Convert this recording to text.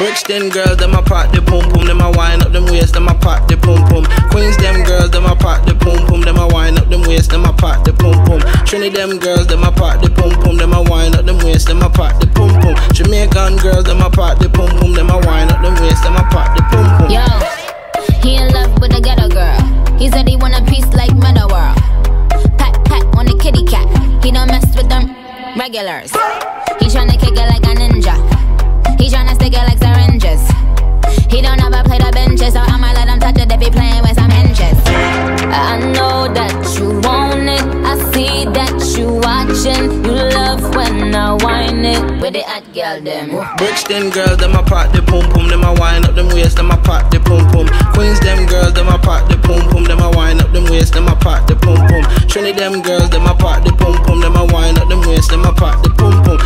Brixton girls, them a pop the pum pum, them a wind up them waist, them a pop the pum pum. Queens them girls, them a pop the pum pum, them a wind up them waist, them a pop the pum pum. Trinity them girls, them a pop the pum pum, them a wind up them waist, them a pop the pum pum. Jamaican girls, them a pop the pum pum, them a wind up them waist, them a pop the pum pum. Yo, he in love with a ghetto girl. He said he want a piece like Meadow World. Pat pat on the kitty cat. He don't mess with them regulars. He tryna kick it like a ninja. He tryna stick it like syringes. He don't ever play the benches, so I'ma let him touch it if he playing with some hinges. I know that you want it. I see that you watching. You love when I whine it with the hot girl them. Brixton girls, them a pop the pum pum, them a wind up them waist, them a pop the pum pum. Queens them girls, them a pop the pum pum, them a wind up them waist, them a pop the pum pum. Trinity them girls, them a pop the pum pum, them a wind up them waist, them a pop the pum pum.